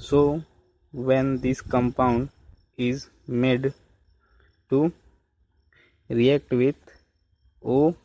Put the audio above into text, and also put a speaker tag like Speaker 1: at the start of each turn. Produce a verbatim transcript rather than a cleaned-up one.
Speaker 1: So when this compound is made to react with O